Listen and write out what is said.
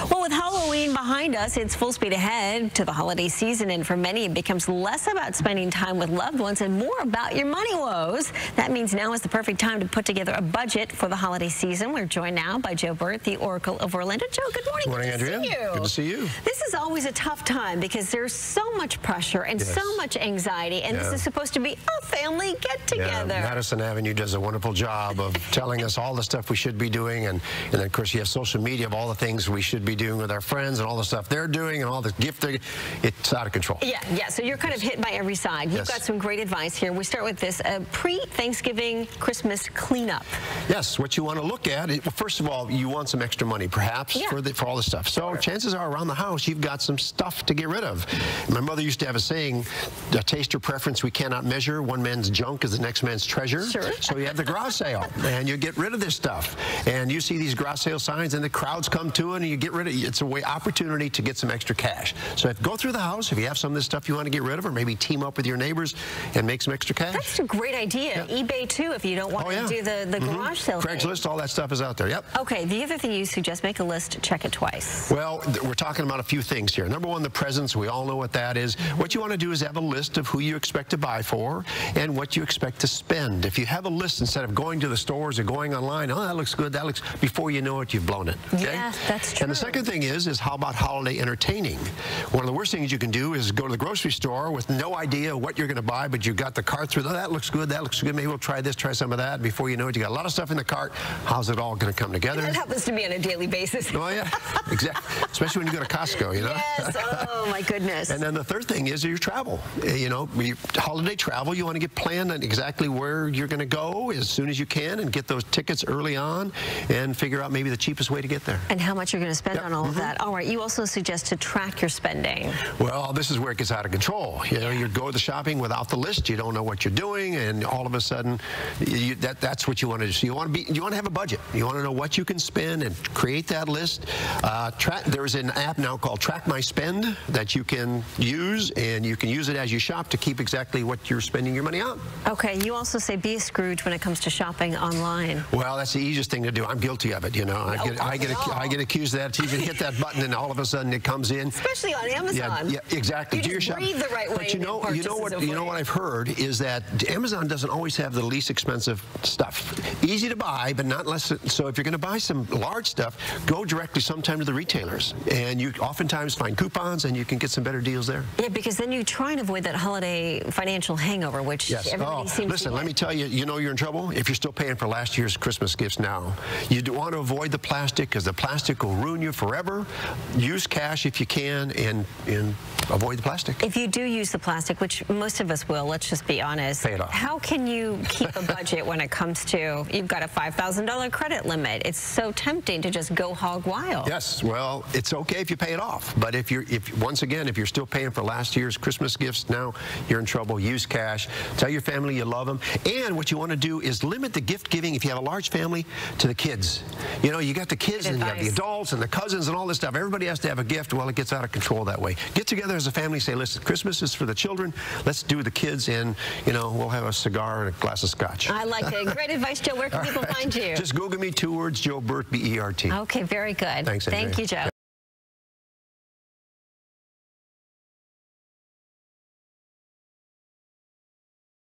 Well, with Halloween behind us, it's full speed ahead to the holiday season, and for many, it becomes less about spending time with loved ones and more about your money woes. That means now is the perfect time to put together a budget for the holiday season. We're joined now by Joe Bert, the Oracle of Orlando. Joe, good morning. Good morning, Andrea. Good to see you. Good to see you. This is always a tough time because there's so much pressure and so much anxiety, and this is supposed to be a family get-together. Madison Avenue does a wonderful job of telling us all the stuff we should be doing, and then, of course, you have social media of all the things we should be doing with our friends and all the stuff they're doing and all the gifting. It's out of control. Yeah, so you're kind of hit by every side. You've got some great advice here. We start with this pre-Thanksgiving Christmas cleanup. Yes, what you want to look at, well, first of all, you want some extra money, perhaps, for all the stuff. So chances are around the house, you've got some stuff to get rid of. My mother used to have a saying, a taste or preference we cannot measure. One man's junk is the next man's treasure. So you have the garage sale, and you get rid of this stuff. And you see these garage sale signs, and the crowds come to it, and you get rid of it. It's a opportunity to get some extra cash. So go through the house, if you have some of this stuff you want to get rid of, or maybe team up with your neighbors and make some extra cash. That's a great idea. eBay, too, if you don't want to do the garage sale thing. Craigslist, all that stuff is out there, Okay, the other thing you suggest, make a list, check it twice. Well, we're talking about a few things here. Number one, the presents. We all know what that is. What you want to do is have a list of who you expect to buy for and what you expect to spend. If you have a list, instead of going to the stores or going online, oh, that looks good, that looks, before you know it, you've blown it. Okay? Yeah, that's true. And the second thing is how about holiday entertaining? One of the worst things you can do is go to the grocery store with no idea what you're going to buy, but you've got the cart through, oh, that looks good, maybe we'll try this, try some of that. Before you know it, you got a lot of stuff in the cart. How's it all going to come together? That happens to me on a daily basis. Oh, yeah, exactly. Especially when you go to Costco, you know? Yes, oh my goodness. And then the third thing is your travel. You know, holiday travel, you want to get planned on exactly where you're going to go as soon as you can and get those tickets early on and figure out maybe the cheapest way to get there. And how much you're going to spend on all of that. All right, you also suggest to track your spending. Well, this is where it gets out of control. You know, you go to the shopping without the list, you don't know what you're doing, and all of a sudden, that's what you want to do. So you want to have a budget. You want to know what you can spend and create that list. There's an app now called Track My Spend that you can use, and you can use it as you shop to keep exactly what you're spending your money on. Okay, you also say be a Scrooge when it comes to shopping online. Well, that's the easiest thing to do. I'm guilty of it, you know. I get accused of that. You can hit that button and all of a sudden it comes in. Especially on Amazon. Yeah, exactly. You just breathe the right way. But you know what I've heard is that Amazon doesn't always have the least expensive stuff. Easy to buy, but not less. So if you're going to buy some large stuff, go directly sometime to the retailers, and you oftentimes find coupons and you can get some better deals there. Yeah, because then you try and avoid that holiday financial hangover, which everybody seems to listen, let me tell you, you know you're in trouble if you're still paying for last year's Christmas gifts now. You do want to avoid the plastic because the plastic will ruin you forever. Use cash if you can and avoid the plastic. If you do use the plastic, which most of us will, let's just be honest, pay it off. How can you keep a budget when it comes to, you've got a $5,000 credit limit. It's so tempting to just go hog wild. Yes, well, it's okay if you pay it off, but once again, if you're still paying for last year's Christmas gifts, now you're in trouble. Use cash. Tell your family you love them. And what you want to do is limit the gift giving, if you have a large family, to the kids. You know, you got the kids and you have the adults and the cousins and all this stuff. Everybody has to have a gift. Well, it gets out of control that way. Get together as a family, say, listen, Christmas is for the children. Let's do the kids, and, you know, we'll have a cigar and a glass of scotch. I like it. Great advice, Joe. Where can people find you? Just Google me, 2 words, Joe Bert, B-E-R-T. Okay, very good. Thanks, Andrea. Thank you, Joe.